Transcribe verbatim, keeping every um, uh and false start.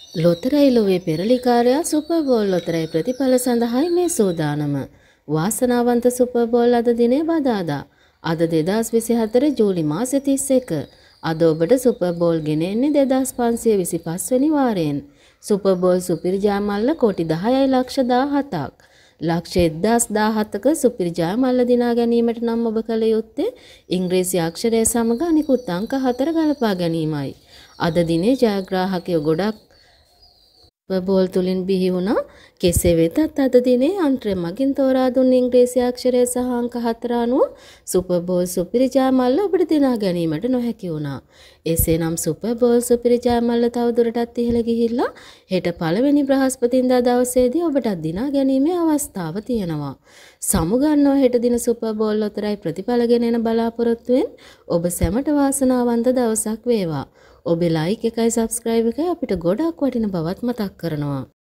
ලොතරැයි ලොවේ පෙරලිකාරයා super ball ලොතරැයි ප්‍රතිඵල සඳහායි මේ සූදානම. වාසනාවන්ත සුපර් බෝල් අද දිනේ බදාදා. අද දෙදාස් විසිහතර ජූලි මාසෙ තිස් එක. අද ඔබට සුපර් බෝල් ගෙන එන්නේ දෙදාස් පන්සිය විසිපස් වෙනි වාරයෙන්. සුපර් බෝල් සුපිරි ජයමල්ල කොටි දහයයි ලක්ෂ දාහතක්. ලක්ෂ එක්දාස් දාහතක සුපිරි ජයමල්ල දිනා ගැනීමට නම් ඔබ කළ යුත්තේ ඉංග්‍රීසි අක්ෂරය සමග අනිකුත් අංක හතර ගලපා ගැනීමයි. අද දිනේ ජයග්‍රාහකයෝ ගොඩක් සුපර් බෝල් තුලින් බිහි වුණා. කෙසේ වෙතත් අද දිනේ යන්ත්‍රය මගින් තෝරා දුන් ඉංග්‍රීසි අක්ෂරය සහ අංක හතර අනුව සුපර් බෝල් සුපිරි ජයමල්ල ඔබට දිනා ගැනීමට නොහැකි වුණා. එසේනම් සුපර් බෝල් සුපිරි ජයමල්ල තවදුරටත් ඉහළ ගිහිල්ලා හෙට පළවෙනි බ්‍රහස්පතින්දා දවසේදී ඔබට දිනා ගැනීමේ අවස්ථාව තියෙනවා. සමුගන්නවා හෙට දින සුපර් බෝල් ලොතරැයි ප්‍රතිඵල ගෙන එන බලාපොරොත්තුවෙන් ඔබ සැමට වාසනාවන්ත දවසක් වේවා. ඔබේ ලයික් එකයි සබ්ස්ක්‍රයිබ් එකයි අපිට ගොඩක් වටින බවත් මතක් කරනවා.